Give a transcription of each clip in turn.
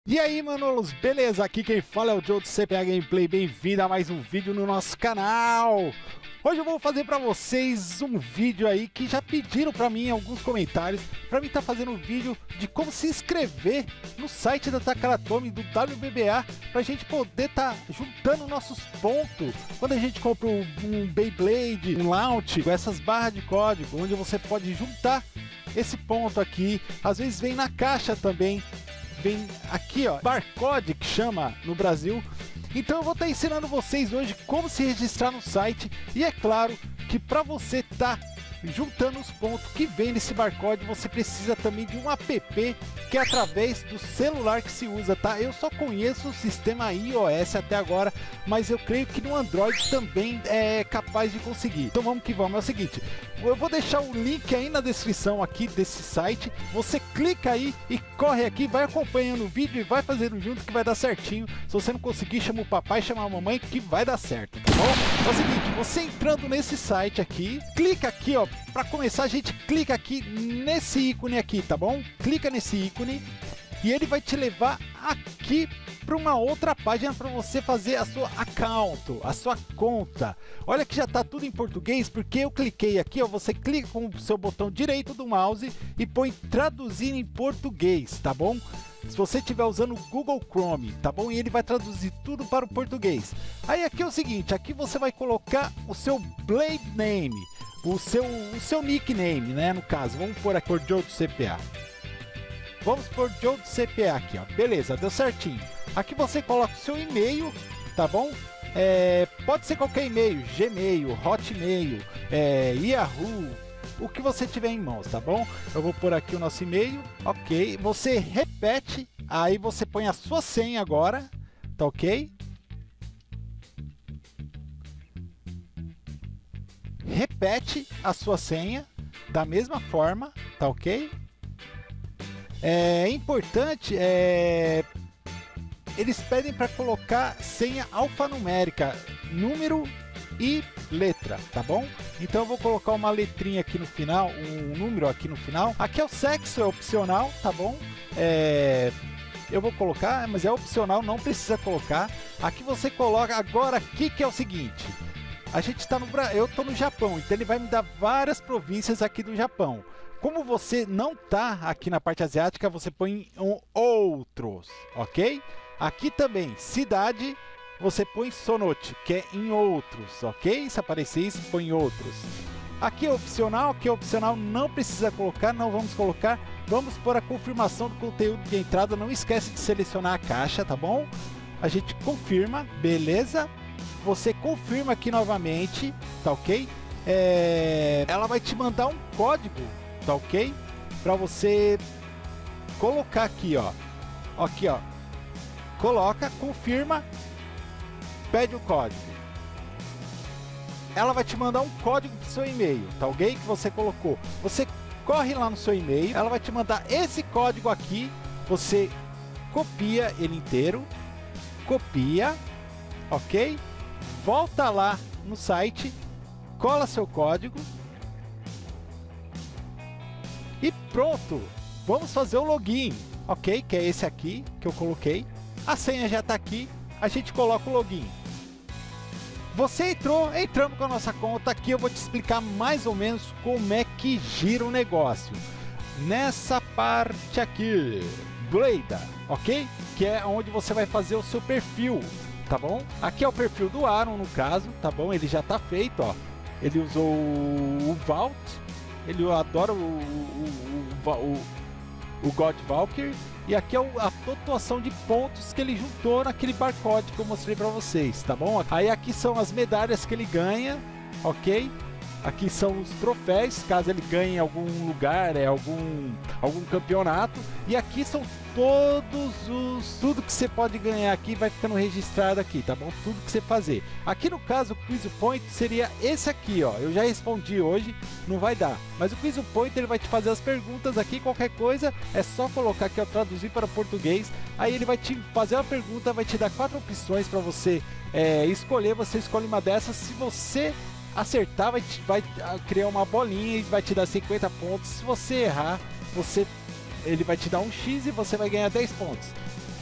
E aí, manolos, beleza? Aqui quem fala é o Joe do CPA Gameplay, bem-vindo a mais um vídeo no nosso canal. Hoje eu vou fazer pra vocês um vídeo aí que já pediram pra mim em alguns comentários, pra mim tá fazendo um vídeo de como se inscrever no site da Takaratomi, do WBBA, pra gente poder tá juntando nossos pontos quando a gente compra um Beyblade, um Launch, com essas barras de código, onde você pode juntar esse ponto aqui, às vezes vem na caixa também. Vem aqui, ó, barcode que chama no Brasil. Então eu vou estar ensinando vocês hoje como se registrar no site. E é claro que para você estar juntando os pontos que vem nesse barcode, você precisa também de um app que é através do celular que se usa, tá? Eu só conheço o sistema iOS até agora, mas eu creio que no Android também é capaz de conseguir. Então vamos que vamos, é o seguinte, eu vou deixar o link aí na descrição aqui desse site, você clica aí e corre aqui, vai acompanhando o vídeo e vai fazendo junto que vai dar certinho. Se você não conseguir, chama o papai, chama a mamãe que vai dar certo, tá bom? É o seguinte, você entrando nesse site aqui, clica aqui, ó, para começar a gente clica aqui nesse ícone aqui, tá bom? Clica nesse ícone e ele vai te levar aqui para uma outra página para você fazer a sua account, a sua conta. Olha que já tá tudo em português, porque eu cliquei aqui, ó, você clica com o seu botão direito do mouse e põe traduzir em português, tá bom? Se você estiver usando o Google Chrome, tá bom? E ele vai traduzir tudo para o português. Aí aqui é o seguinte, aqui você vai colocar o seu Blade Name, o seu nickname, né? No caso, vamos pôr aqui por Joe do CPA. Vamos por Joe do CPA aqui, ó. Beleza, deu certinho. Aqui você coloca o seu e-mail, tá bom? Pode ser qualquer e-mail, Gmail, Hotmail, Yahoo, o que você tiver em mãos, tá bom? Eu vou pôr aqui o nosso e-mail, ok. Você repete, aí você põe a sua senha agora, tá ok? Repete a sua senha da mesma forma, tá ok? É importante, eles pedem para colocar senha alfanumérica, número e letra, tá bom? Então eu vou colocar uma letrinha aqui no final, um número aqui no final. Aqui é o sexo, é opcional, tá bom? Eu vou colocar, mas é opcional, não precisa colocar. Aqui você coloca, agora aqui que é o seguinte, a gente tá eu tô no Japão, então ele vai me dar várias províncias aqui do Japão. Como você não tá aqui na parte asiática, você põe outros, ok? Aqui também, cidade, você põe Sonote, que é em outros, ok? Se aparecer isso, põe outros. Aqui é opcional, não precisa colocar, não vamos colocar. Vamos por a confirmação do conteúdo de entrada, não esquece de selecionar a caixa, tá bom? A gente confirma, beleza? Você confirma aqui novamente, tá ok? Ela vai te mandar um código, tá ok? Para você colocar aqui, ó. Aqui, ó. Coloca, confirma, pede o código. Ela vai te mandar um código pro seu e-mail, tá ok? Que você colocou. Você corre lá no seu e-mail, ela vai te mandar esse código aqui. Você copia ele inteiro, copia, ok? Volta lá no site, cola seu código e pronto, vamos fazer o login, ok? Que é esse aqui que eu coloquei, a senha já está aqui, a gente coloca o login. Você entramos com a nossa conta aqui, eu vou te explicar mais ou menos como é que gira o negócio. Nessa parte aqui, Blade, ok? Que é onde você vai fazer o seu perfil, tá bom? Aqui é o perfil do Aaron, no caso, tá bom? Ele já tá feito, ó. Ele usou o Vault, ele adora o God Valkyrie, e aqui é a pontuação de pontos que ele juntou naquele barcode que eu mostrei para vocês, tá bom? Aí aqui são as medalhas que ele ganha, ok? Aqui são os troféus, caso ele ganhe em algum lugar, algum campeonato. E aqui são tudo que você pode ganhar aqui vai ficando registrado aqui, tá bom? Tudo que você fazer. Aqui no caso o Quiz Point seria esse aqui, ó. Eu já respondi hoje, não vai dar. Mas o Quiz Point ele vai te fazer as perguntas aqui, qualquer coisa é só colocar aqui, ó, traduzir para português. Aí ele vai te fazer uma pergunta, vai te dar 4 opções para você escolher. Você escolhe uma dessas. Se você acertar, vai criar uma bolinha e vai te dar 50 pontos. Se você errar, ele vai te dar um X e você vai ganhar 10 pontos.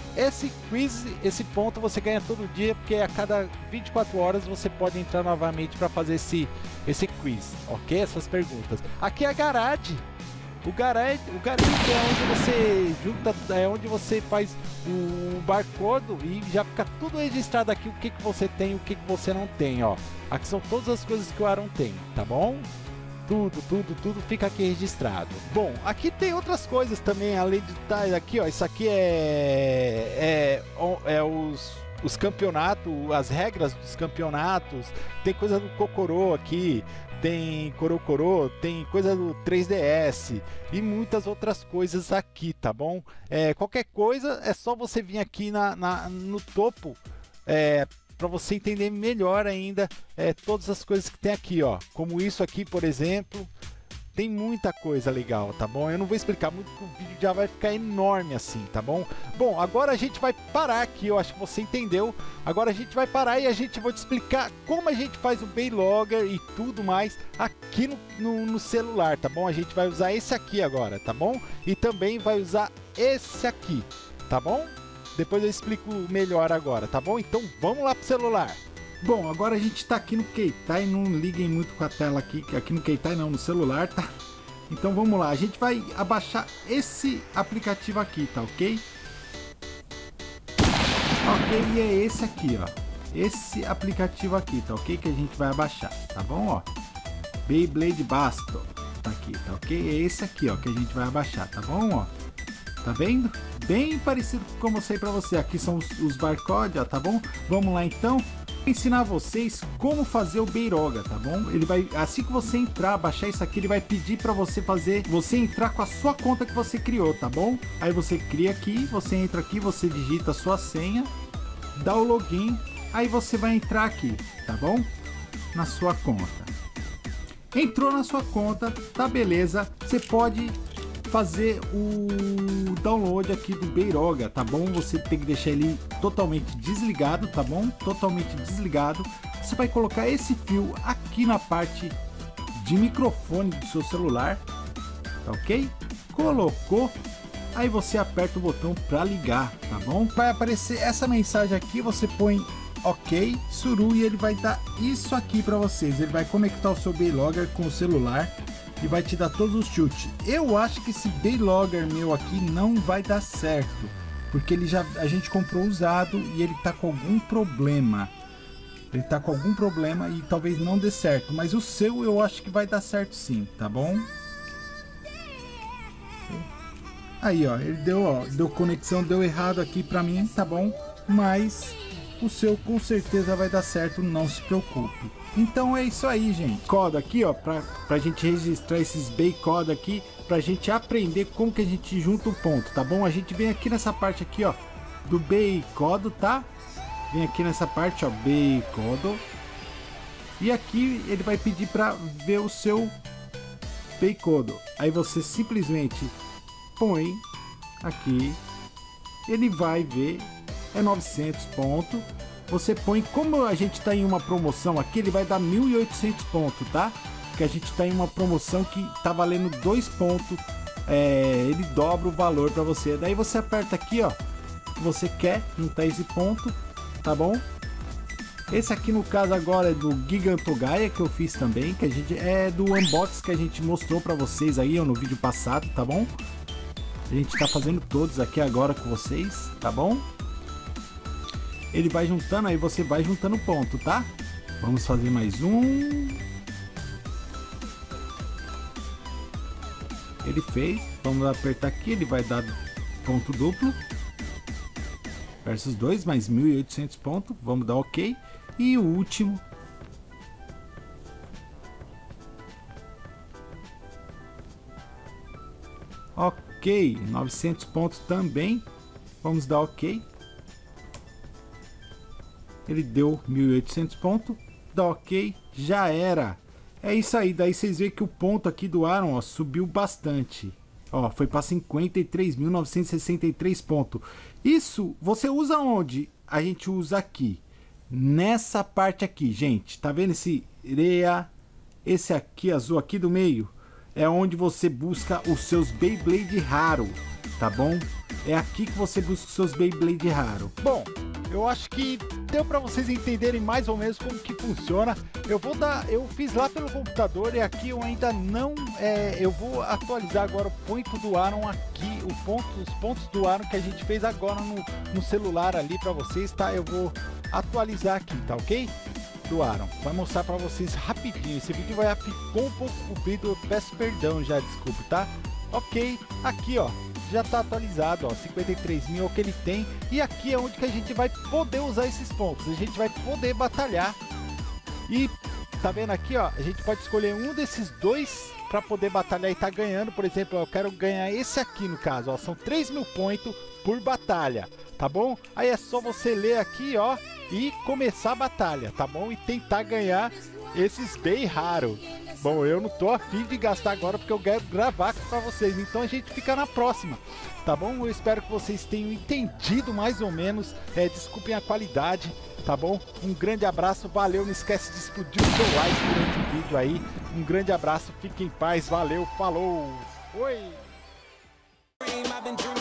esse quiz, esse ponto você ganha todo dia, porque a cada 24 horas você pode entrar novamente para fazer esse quiz, ok? Essas perguntas. Aqui é a garage. O garage é onde você junta, é onde você faz o barcode e já fica tudo registrado aqui, o que você tem e o que você não tem, ó. Aqui são todas as coisas que o Aaron tem, tá bom? Tudo fica aqui registrado. Bom, aqui tem outras coisas também, além de estar aqui, ó. Isso aqui é os campeonatos, as regras dos campeonatos. Tem coisa do Cocorô aqui, tem Corocorô, tem coisa do 3DS e muitas outras coisas aqui, tá bom? Qualquer coisa é só você vir aqui no topo, para você entender melhor ainda todas as coisas que tem aqui, ó. Como isso aqui, por exemplo. Tem muita coisa legal, tá bom? Eu não vou explicar muito, porque o vídeo já vai ficar enorme assim, tá bom? Bom, agora a gente vai parar aqui, eu acho que você entendeu. Agora a gente vai parar e a gente vai te explicar como a gente faz o Baylogger e tudo mais aqui no celular, tá bom? A gente vai usar esse aqui agora, tá bom? E também vai usar esse aqui, tá bom? Depois eu explico melhor agora, tá bom? Então vamos lá pro celular. Bom, agora a gente tá aqui no Keytie, não liguem muito com a tela aqui no Keytie não, no celular, tá? Então vamos lá, a gente vai abaixar esse aplicativo aqui, tá ok? Ok, e é esse aqui, ó. Esse aplicativo aqui, tá ok? Que a gente vai abaixar, tá bom, ó? Beyblade Basto, tá aqui, tá ok? É esse aqui, ó, que a gente vai abaixar, tá bom, ó? Tá vendo? Bem parecido com como eu mostrei pra você. Aqui são os barcodes, ó, tá bom? Vamos lá então. Vou ensinar vocês como fazer o Beyroga, tá bom? Ele vai, assim que você entrar, baixar isso aqui, ele vai pedir pra você entrar com a sua conta que você criou, tá bom? Aí você cria aqui, você entra aqui, você digita a sua senha, dá o login, aí você vai entrar aqui, tá bom? Na sua conta. Entrou na sua conta, tá beleza? Você pode fazer o download aqui do Beyroga, tá bom? Você tem que deixar ele totalmente desligado, tá bom? Totalmente desligado. Você vai colocar esse fio aqui na parte de microfone do seu celular, tá ok? Colocou, aí você aperta o botão para ligar, tá bom? Vai aparecer essa mensagem aqui, você põe ok, suru, e ele vai dar isso aqui para vocês. Ele vai conectar o seu Beylogger com o celular e vai te dar todos os chutes. Eu acho que esse Beylogger meu aqui não vai dar certo, porque a gente comprou usado e ele tá com algum problema. Ele tá com algum problema e talvez não dê certo, mas o seu eu acho que vai dar certo sim, tá bom? Aí, ó, ele deu conexão, deu errado aqui pra mim, tá bom? Mas o seu com certeza vai dar certo, não se preocupe. Então é isso aí, gente. Código aqui, ó, pra gente registrar esses Beycode aqui, pra gente aprender como que a gente junta o ponto, tá bom? A gente vem aqui nessa parte aqui, ó, do Beycode, tá? Vem aqui nessa parte, ó, Beycode. E aqui ele vai pedir pra ver o seu Beycode. Aí você simplesmente põe aqui, ele vai ver, é 900 pontos. Você põe, como a gente está em uma promoção aqui, ele vai dar 1.800 pontos, tá? Que a gente está em uma promoção que tá valendo 2 pontos, ele dobra o valor para você. Daí você aperta aqui, ó, que você quer juntar esse ponto, tá bom? Esse aqui no caso agora é do Gigantogaia, que eu fiz também, que a gente do unbox que a gente mostrou para vocês aí, ó, no vídeo passado, tá bom? A gente tá fazendo todos aqui agora com vocês, tá bom? Ele vai juntando, aí você vai juntando ponto, tá? Vamos fazer mais um. Ele fez. Vamos apertar aqui, ele vai dar ponto duplo. Versus 2, mais 1.800 pontos. Vamos dar ok. E o último. Ok, 900 pontos também. Vamos dar ok. Ele deu 1.800 pontos, dá ok, já era. É isso aí, daí vocês veem que o ponto aqui do Aaron, ó, subiu bastante. Ó, foi para 53.963 pontos. Isso você usa onde? A gente usa aqui, nessa parte aqui, gente. Tá vendo esse aqui azul aqui do meio? É onde você busca os seus Beyblade raro. tá bom? É aqui que você busca os seus Beyblade raro. Bom, eu acho que deu para vocês entenderem mais ou menos como que funciona. Eu fiz lá pelo computador e aqui eu ainda não, eu vou atualizar agora o ponto do Aron aqui, os pontos do Aron que a gente fez agora no celular ali para vocês, tá? Eu vou atualizar aqui, tá ok? Do Aron, vai mostrar para vocês rapidinho. Esse vídeo ficou um pouco comprido, eu peço perdão já, desculpe, tá? Ok, aqui ó, já está atualizado, ó, 53 mil é o que ele tem, e aqui é onde que a gente vai poder usar esses pontos, a gente vai poder batalhar, e tá vendo aqui, ó, a gente pode escolher um desses dois para poder batalhar e tá ganhando. Por exemplo, eu quero ganhar esse aqui no caso, ó, são 3 mil pontos por batalha, tá bom? Aí é só você ler aqui, ó, e começar a batalha, tá bom? E tentar ganhar esses bem raros. Bom, eu não tô afim de gastar agora porque eu quero gravar para vocês, então a gente fica na próxima, tá bom? Eu espero que vocês tenham entendido mais ou menos, desculpem a qualidade, tá bom? Um grande abraço, valeu, não esquece de explodir o seu like durante o vídeo aí, um grande abraço, fique em paz, valeu, falou, oi!